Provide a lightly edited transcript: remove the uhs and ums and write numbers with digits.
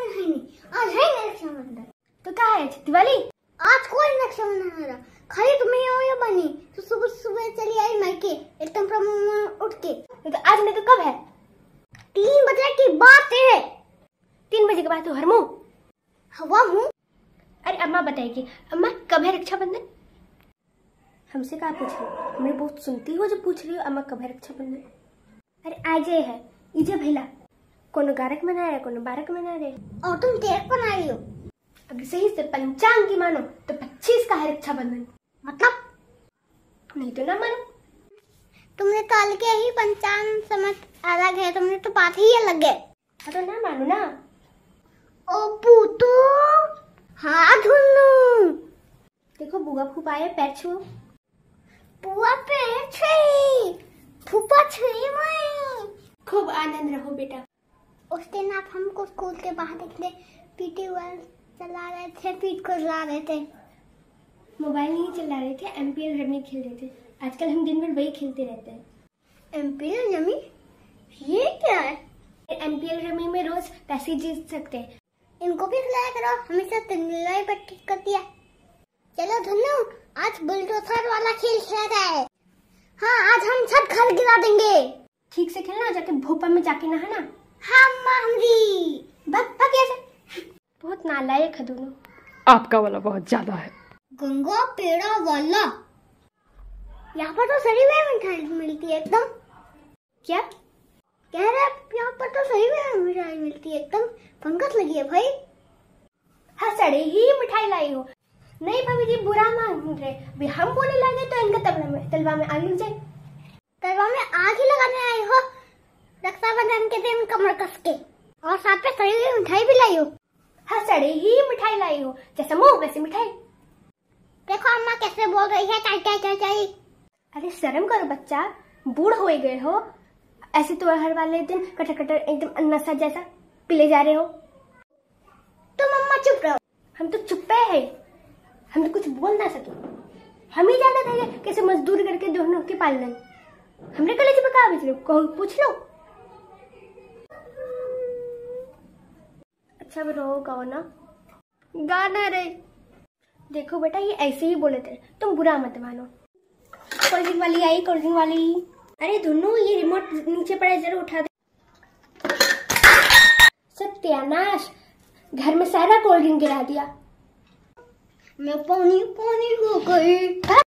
है नहीं, आज है नहीं रक्षाबंधन। तो क्या है दिवाली? आज कोई रक्षाबंधन आ रहा, खाली तुम्हें हो या बनी तो सुबह सुबह चली आई मायके एकदम प्रमुख उठ के। तो आज नहीं तो कब है? 3 बजे की बात है। 3 बजे के बाद तो हरमू हवा हूँ। अरे अम्मा बताइए अम्मा कब है रक्षाबंधन? हमसे क्या पूछ रही हो? मैं बहुत सुनती हो जब पूछ रही हो अम्मा कब है रक्षाबंधन। अरे आज है इजे भैला कोनो गारक मना रहे कोनो बारक मना रहे। और तुम तेरक बना रही हो। अगर सही से पंचांग की मानो तो 25 का है रक्षाबंधन। मतलब नहीं तो ना मानो। तुमने तो अलग ही पंचांग समझ अलग है, तुमने तो बात ही अलग है। तो ना मानो ना। ओ पूतो हाँ धुन्नू देखो बुआ फूफा आए पैर छुओ। बुआ पैर छुई फूफा छुई मैं। खूब आनंद रहो बेटा। उस दिन आप हमको स्कूल के बाहर निकले पीटी हुआ चला रहे थे, पीठ को चला रहे थे। मोबाइल नहीं चला रहे थे, एमपीएल रमी खेल रहे थे। आजकल हम दिन भर वही खेलते रहते हैं। एमपीएल रमी ये क्या है? एमपीएल रमी में रोज पैसे जीत सकते हैं। इनको भी खिलाया करो, हमेशा तिल्लाई पर ठीक कर दिया। चलो धन्नू आज बुलडोजर वाला खेल खेला है। हाँ आज हम छत घर गिरा देंगे। ठीक से खेलना, जाके भोपा में जाके नहाना। हाँ मामरी भाग ऐसे। बहुत नालायक है दोनों। आपका वाला बहुत ज्यादा है। गंगा पेड़ा वाला यहाँ पर तो सही में मिठाई मिलती है एकदम। क्या कह रहे यहाँ पर तो सही में मिठाई मिलती है एकदम। फंगस लगी है भाई। हाँ सड़े ही मिठाई लाई हो। नहीं भाभी जी बुरा मान रहे, अभी हम बोलने लगे तो इनका तलवा में आग लग जाए। तलवा में आग ही लगाने आई हो रक्षाबंधन के दिन कमर कस के, और साथ पे सड़ी हुई मिठाई भी लाई हो। हाँ सड़े ही मिठाई लाई हो, जैसा मुंह वैसे मिठाई। देखो अम्मा कैसे बोल रही है टाई टाई टाई टाई। अरे शर्म करो बच्चा, बूढ़ हो गए हो। ऐसे तो हर वाले दिन कटर कटर एकदम नशा जैसा पिले जा रहे हो। तुम अम्मा चुप रहो। हम तो चुप्पे है, हम तो कुछ बोल ना सके। हम ही जानते थे कैसे मजदूर करके दोनों के पाल लें। हमने कॉलेज में कहा बेच लो, पूछ लो। अच्छा वो रो गाओ ना, गाना रे। देखो बेटा ये ऐसे ही बोले थे, तुम बुरा मत मानो। कोल्ड ड्रिंक वाली आई, कोल्ड ड्रिंक वाली। अरे दोनों ये रिमोट नीचे पड़ा है, जरा उठा दे। सत्यानाश, घर में सारा कोल्ड ड्रिंक गिरा दिया। मैं पानी पानी हो गई।